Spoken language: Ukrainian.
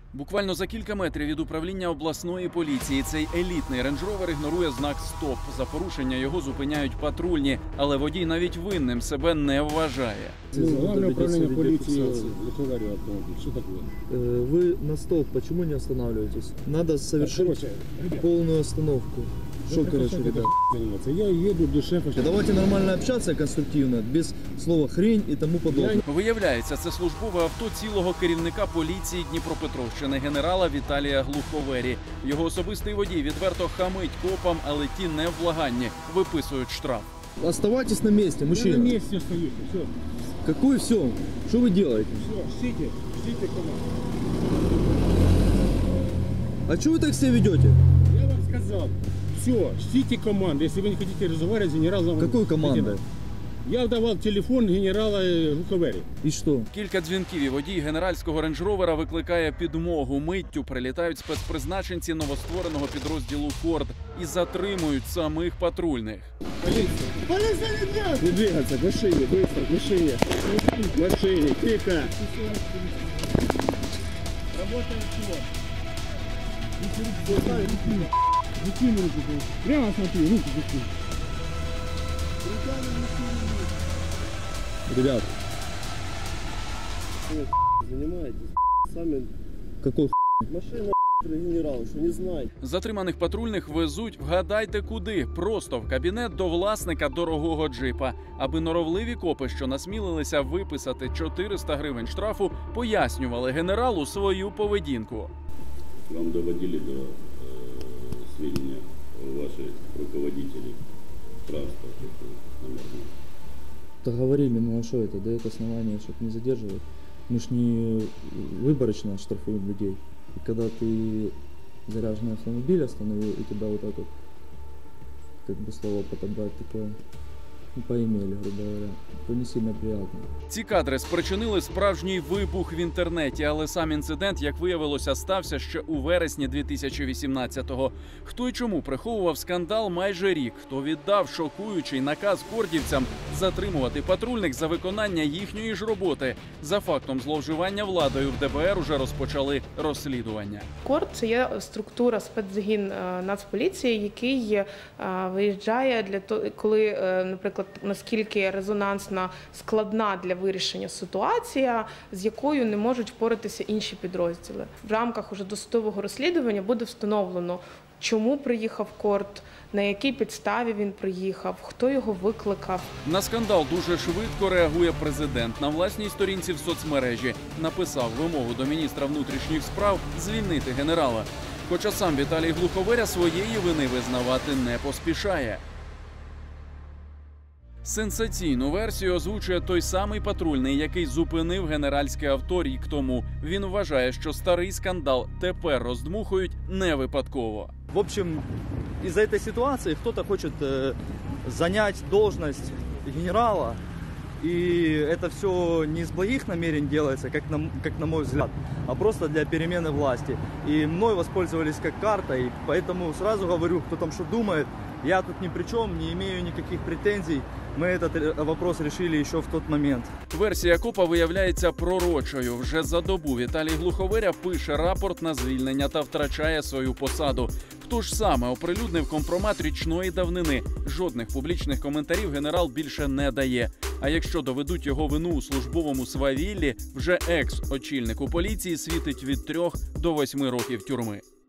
Буквально за кілька метрів від управління обласної поліції цей елітний рейндж-ровер ігнорує знак «Стоп». За порушення його зупиняють патрульні, але водій навіть винним себе не вважає. Главное управление полиции Луховари автомобиль. Что такое? Вы на стоп, почему не останавливаетесь? Надо совершить полную остановку. Что, короче, ребят? Я еду до шефа. Давайте нормально общаться, конструктивно, без слова хрень и тому подобное. Виявляється, це службове авто цілого керівника поліції Дніпропетровщини генерала Віталія Глуховері. Його особистий водій відверто хамить копам, але ті невблаганні виписують штраф. Оставайтесь на месте, мужчина. Я на месте остаюсь. Все. Какой все? Что вы делаете? Все, ждите команду. А что вы так себя ведете? Я вам сказал. Все, ждите команды. Если вы не хотите разговаривать с генералом... Какой командой? Я давал телефон генерала Глуховери. И что? Кілька дзвінків і водій генеральського рейндж-ровера викликає підмогу. Миттю прилітають спецпризначенці новоствореного підрозділу «Корд» і затримують самих патрульних. Полиция! Не двигаться, к машине, быстро, к машине. К машине, тихо. Работаем всего. Закинь руку. Прямо смотри, руку закинь. Ребят, Занимаетесь сами. какой Машина генерал, что не знаете. Затриманих патрульних везуть, вгадайте куди, просто в кабінет до власника дорогого джипа. Аби норовливі копи, що насмілилися виписати 400 гривень штрафу, пояснювали генералу свою поведінку. Вам доводили до сведения ваши руководители транспорта номерного? то говорили, ну а что это, дает основания, чтобы не задерживать. Мы ж не выборочно штрафуем людей. И когда ты заряженный автомобиль остановил, и тебя вот так вот, как бы слово подобрать такое, ну, поимели, грубо говоря, то не сильно приятно. Ці кадри спричинили справжній вибух в інтернеті, але сам інцидент, як виявилося, стався ще у вересні 2018-го. Хто й чому приховував скандал майже рік, хто віддав шокуючий наказ кордівцям затримувати патрульних за виконання їхньої ж роботи. За фактом зловживання владою в ДБР уже розпочали розслідування. Корд – це є структура, спецзагін Нацполіції, який виїжджає для того, коли, наприклад, наскільки резонансна, складна для вирішення ситуація, з якою не можуть впоратися інші підрозділи. В рамках уже досудового розслідування буде встановлено, чому приїхав Корд, на якій підставі він приїхав, хто його викликав. На скандал дуже швидко реагує президент. На власній сторінці в соцмережі написав вимогу до міністра внутрішніх справ звільнити генерала. Хоча сам Віталій Глуховеря своєї вини визнавати не поспішає. Сенсаційну версію озвучує той самий патрульний, який зупинив генеральське авто рік тому. Він вважає, що старий скандал тепер роздмухують не випадково. В общем, из-за этой ситуации кто-то хочет занять должность генерала, и это все не из благих намерений делается, как на мой взгляд, а просто для перемены власти. И мной воспользовались как картой, поэтому сразу говорю, кто там что думает, я тут ни при чем, не имею никаких претензий. Ми этот вопрос решили ще в той момент. Версія копа виявляється пророчою. Вже за добу Віталій Глуховеря пише рапорт на звільнення та втрачає свою посаду. Хто ж саме оприлюднив компромат річної давнини? Жодних публічних коментарів генерал більше не дає. А якщо доведуть його вину у службовому свавіллі, вже екс-очільнику поліції світить від 3 до 8 років тюрми.